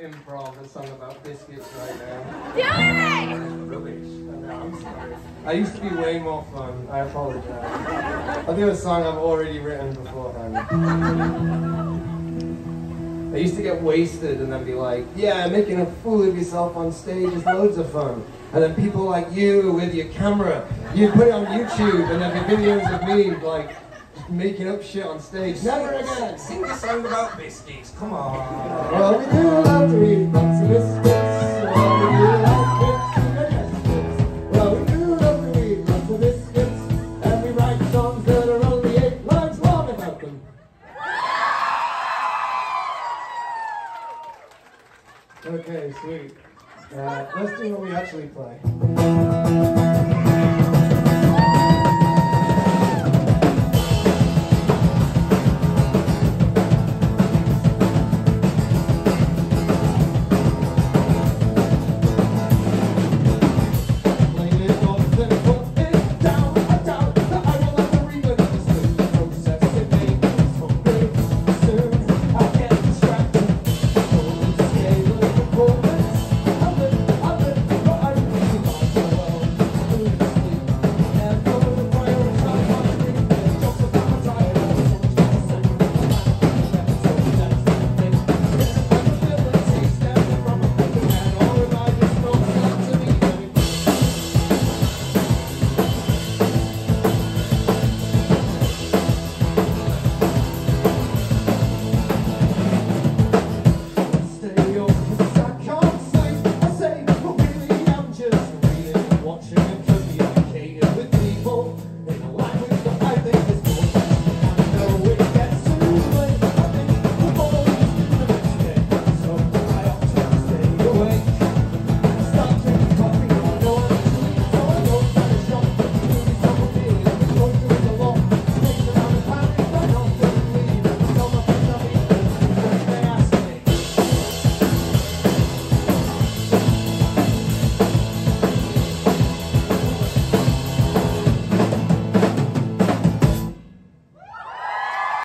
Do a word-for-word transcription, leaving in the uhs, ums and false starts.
improv a song about biscuits right now. Do it! Rubbish. No, I'm sorry. I used to be way more fun. I apologize. I'll do a song I've already written beforehand. I used to get wasted and then be like, yeah, making a fool of yourself on stage is loads of fun. And then people like you with your camera, you put it on YouTube and there'd be videos of me like making up shit on stage. Never again! Sing a song about biscuits, come on. Well, we do love to eat lots of biscuits. Well, we do like it to the biscuits. Well, we do love to eat lots of biscuits. And we write songs that are only eight lines long about them. Okay, sweet. Uh, let's do what we actually play.